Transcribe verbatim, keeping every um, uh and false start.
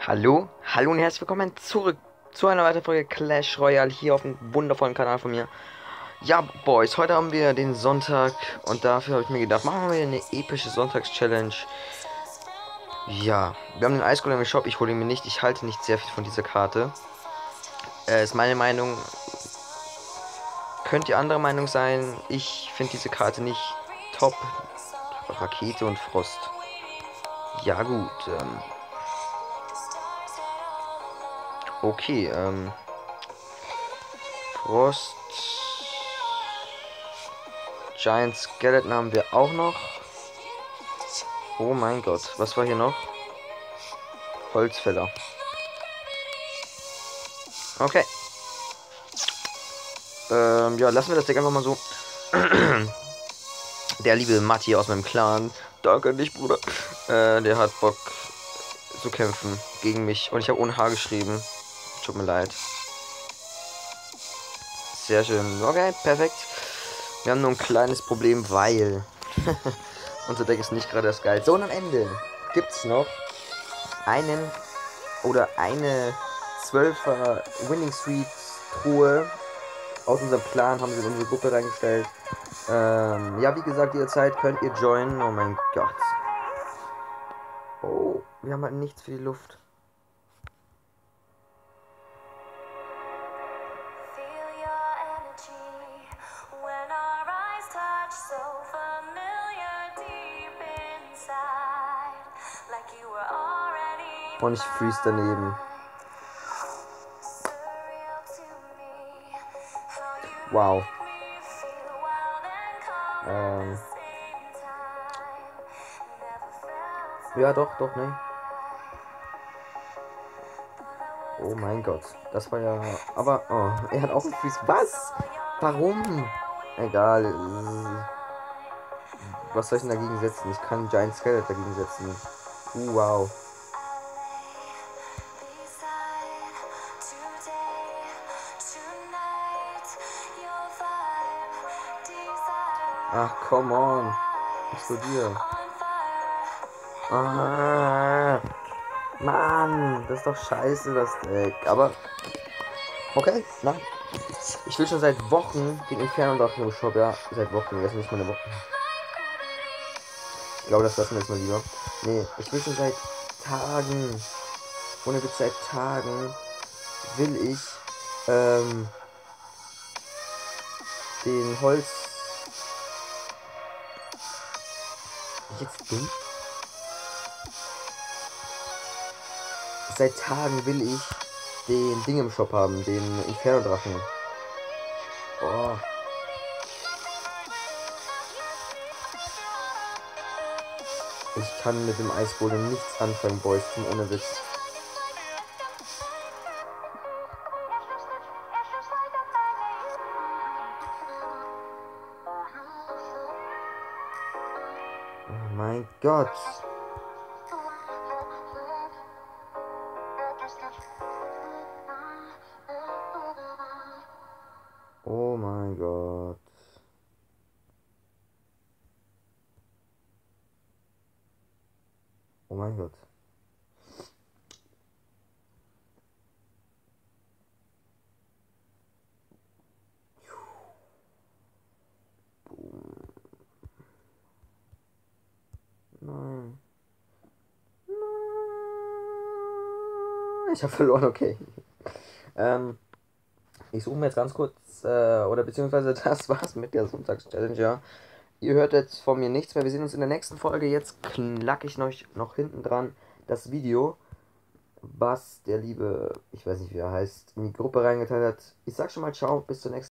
Hallo, hallo und herzlich willkommen zurück zu einer weiteren Folge Clash Royale hier auf dem wundervollen Kanal von mir. Ja, Boys, heute haben wir den Sonntag und dafür habe ich mir gedacht, machen wir eine epische Sonntags-Challenge. Ja, wir haben den Eisgolem im Shop, ich hole ihn mir nicht, ich halte nicht sehr viel von dieser Karte. Äh, ist meine Meinung, könnt ihr andere Meinung sein, ich finde diese Karte nicht top. Rakete und Frost. Ja gut, ähm... Okay, ähm... Frost... Giant Skeleton haben wir auch noch. Oh mein Gott, was war hier noch? Holzfäller. Okay. Ähm, ja, lassen wir das Deck einfach mal so. Der liebe Matti aus meinem Clan. Danke dich, Bruder. Äh, der hat Bock zu kämpfen gegen mich. Und ich habe ohne H geschrieben. Tut mir leid. Sehr schön. Okay, perfekt. Wir haben nur ein kleines Problem, weil unser Deck ist nicht gerade das geil. So, und am Ende gibt es noch einen oder eine zwölfer Winning Street Truhe. Aus unserem Plan haben sie in unsere Gruppe reingestellt. Ähm, ja, wie gesagt, jederzeit könnt ihr joinen. Oh mein Gott. Oh, wir haben halt nichts für die Luft. Und ich freeze daneben. Wow. Ähm. Ja, doch, doch, ne. Oh mein Gott. Das war ja... Aber, oh, er hat auch einen Freeze. Was? Warum? Egal. Was soll ich denn dagegen setzen? Ich kann Giant Skeleton dagegen setzen. Uh, wow. Ach, come on. Explodier. Ah, Mann, das ist doch scheiße, das Deck. Aber, okay, nein. Ich will schon seit Wochen den Inferno-Drachen im Shop, ja. Seit Wochen, jetzt nicht mal eine Woche. Ich glaube, das lassen wir jetzt mal lieber. Nee, ich will schon seit Tagen, ohne Witz, seit Tagen will ich, ähm, den Holz... Ich jetzt dumm? Seit Tagen will ich den Ding im Shop haben, den Inferno-Drachen. Oh. Ich kann mit dem Eisgolem nichts anfangen, Boys, zum ohne Witz. Oh mein Gott. Oh mein Gott. Oh mein Gott. Nein. Nein. Ich habe verloren, okay. ähm, ich suche mir jetzt ganz kurz, äh, oder beziehungsweise das war's mit der Sonntagschallenge, ja. Ihr hört jetzt von mir nichts mehr. Wir sehen uns in der nächsten Folge. Jetzt knacke ich noch, noch hinten dran das Video, was der liebe, ich weiß nicht wie er heißt, in die Gruppe reingeteilt hat. Ich sag schon mal ciao, bis zur nächsten